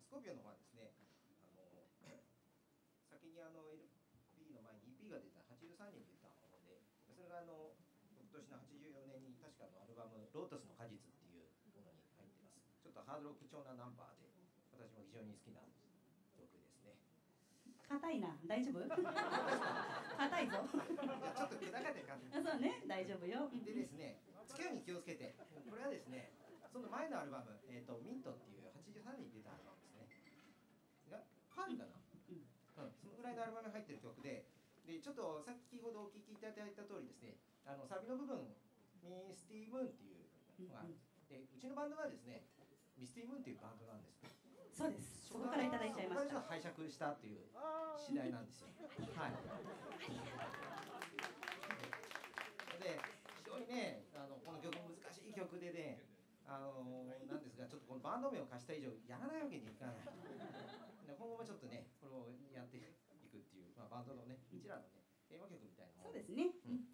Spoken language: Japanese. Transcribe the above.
スコーピオンの方はですね、先にLP の前に EP が出た83年に出たもので、それが翌年の84年に確かアルバム「ロータスの果実」っていうものに入っています。ちょっとハードロック調なナンバーで、私も非常に好きな曲ですね。 硬いな、大丈夫？硬いぞ。 ちょっと砕かれてる感じ。 そうね、大丈夫よ。 でですね、付け合いに気をつけて、これはですね、その前のアルバム、ミントっていう83年に出たアルバムですね。がパーリかな、そのぐらいのアルバムに入ってる曲で、ちょっと先ほどお聴きいただいた通りですね、サビの部分、ミスティームーンっていうのがあるんです。で、うちのバンドはですね、ミスティームーンっていうバンドなんです。 そうです。そこからいただいちゃいました。 そこからちょっと拝借したっていう次第なんですよ。はい。で、非常にね、この曲難しい曲でね、なんですが、ちょっとこのバンド名を貸した以上やらないわけにいかない。で、今後もちょっとね、これをやっていくっていう、バンドのね、うちらのね、テーマ曲みたいなもの。 そうですね。